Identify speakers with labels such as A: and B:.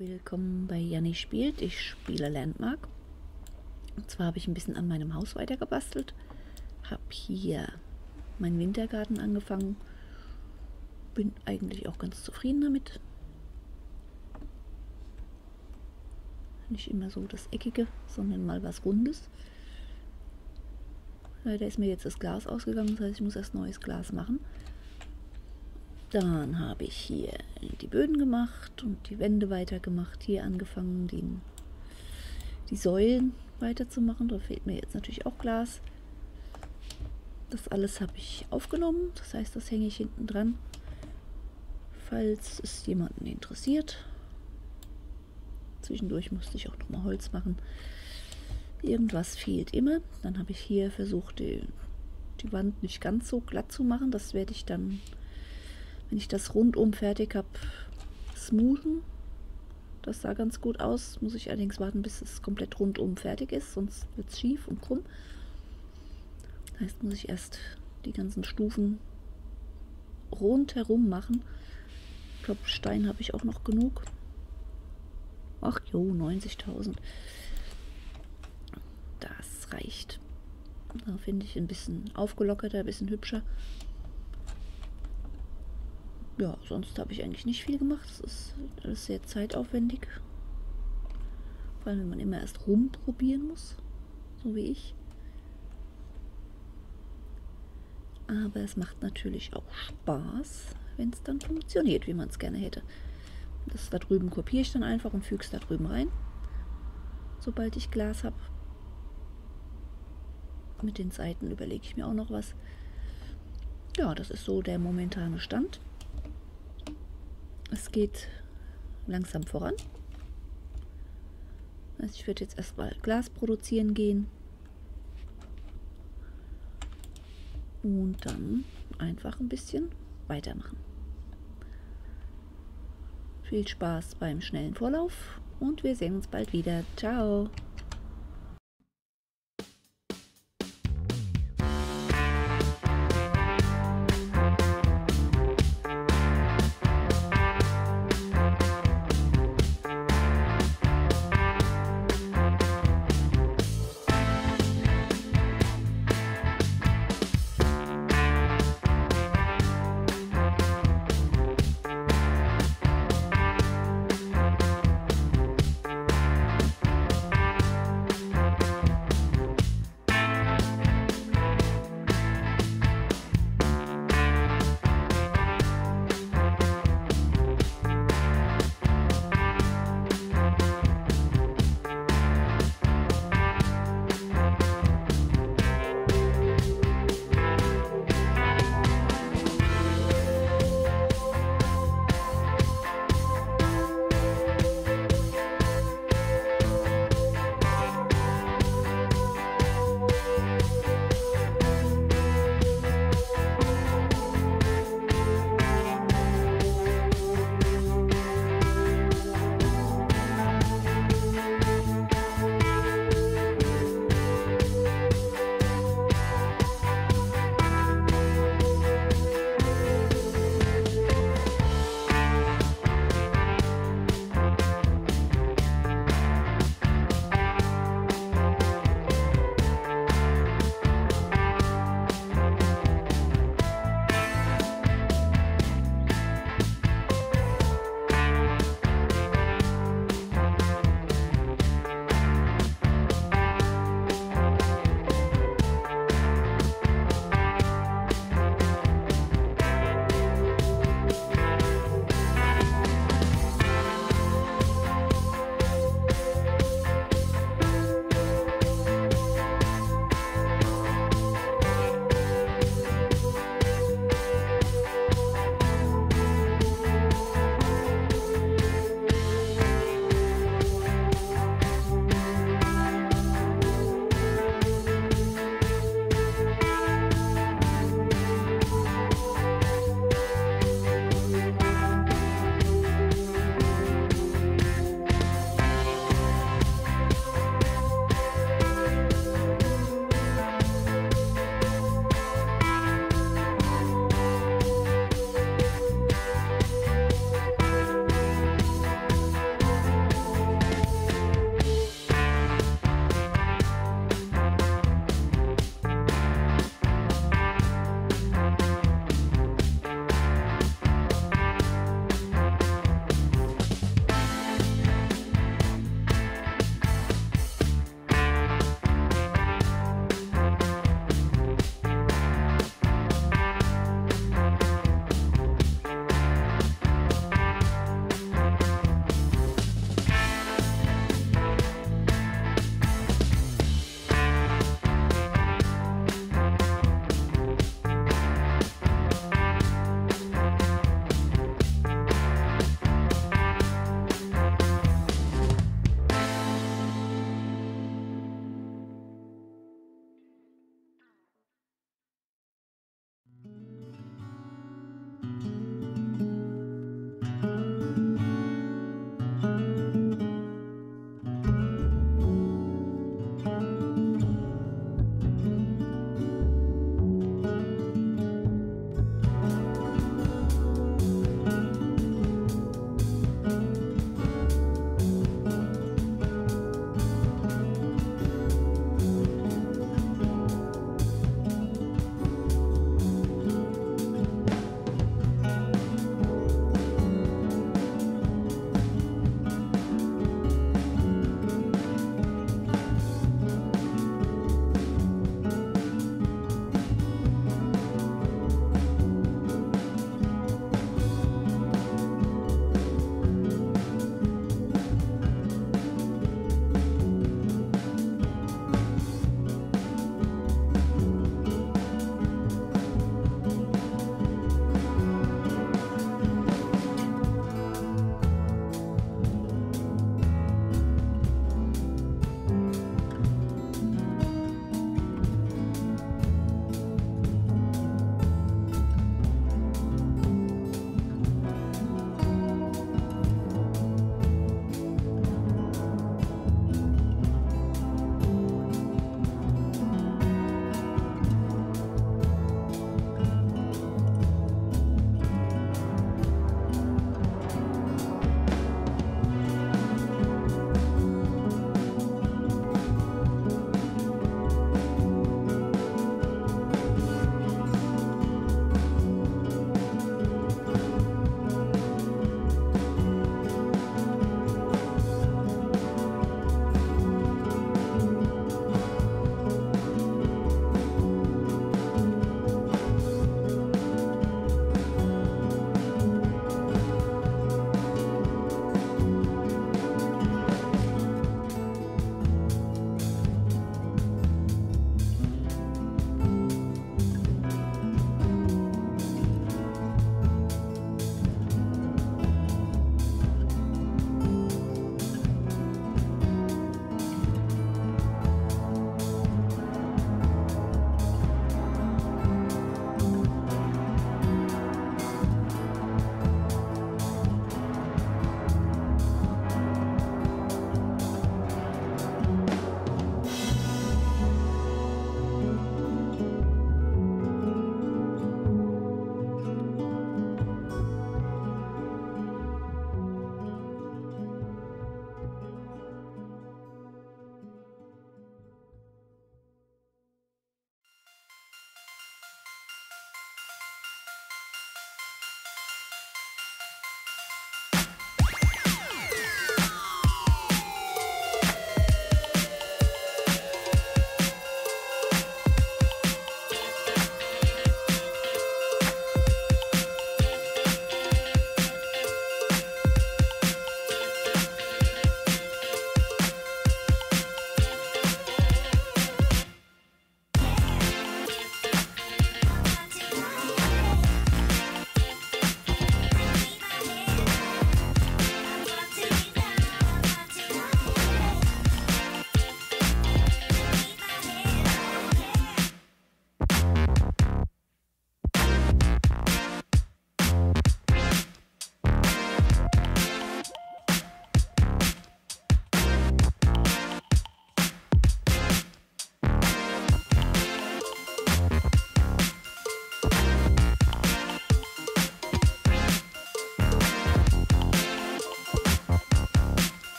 A: Willkommen bei Janni spielt. Ich spiele Landmark. Und zwar habe ich ein bisschen an meinem Haus weitergebastelt. Habe hier meinen Wintergarten angefangen. Bin eigentlich auch ganz zufrieden damit. Nicht immer so das Eckige, sondern mal was Rundes. Leider ist mir jetzt das Glas ausgegangen, das heißt, ich muss erst neues Glas machen. Dann habe ich hier die Böden gemacht und die Wände weitergemacht. Hier angefangen, die Säulen weiterzumachen. Da fehlt mir jetzt natürlich auch Glas. Das alles habe ich aufgenommen. Das heißt, das hänge ich hinten dran, falls es jemanden interessiert. Zwischendurch musste ich auch noch mal Holz machen. Irgendwas fehlt immer. Dann habe ich hier versucht, die Wand nicht ganz so glatt zu machen. Das werde ich dann, wenn ich das rundum fertig habe, smoothen. Das sah ganz gut aus. Muss ich allerdings warten, bis es komplett rundum fertig ist, sonst wird es schief und krumm. Das heißt, muss ich erst die ganzen Stufen rundherum machen. Ich glaube, Stein habe ich auch noch genug. Ach jo, 90.000. Das reicht. Da finde ich ein bisschen aufgelockerter, ein bisschen hübscher. Ja, sonst habe ich eigentlich nicht viel gemacht. Das ist alles sehr zeitaufwendig. Vor allem, wenn man immer erst rumprobieren muss. So wie ich. Aber es macht natürlich auch Spaß, wenn es dann funktioniert, wie man es gerne hätte. Das da drüben kopiere ich dann einfach und füge es da drüben rein, sobald ich Glas habe. Mit den Seiten überlege ich mir auch noch was. Ja, das ist so der momentane Stand. Es geht langsam voran. Also ich werde jetzt erstmal Glas produzieren gehen. Und dann einfach ein bisschen weitermachen. Viel Spaß beim schnellen Vorlauf und wir sehen uns bald wieder. Ciao!